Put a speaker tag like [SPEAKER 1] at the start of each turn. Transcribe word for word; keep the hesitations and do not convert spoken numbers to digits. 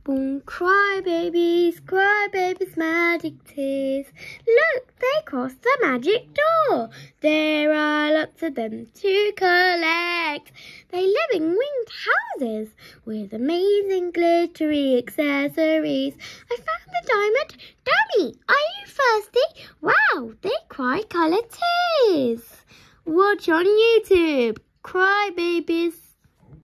[SPEAKER 1] Boom, cry babies, cry babies, magic tears. Look, they crossed the magic door. There are lots of them to collect. They live in winged houses with amazing glittery accessories. I found the diamond. Dummy, are you thirsty? Wow, they cry coloured tears. Watch on YouTube. Cry babies.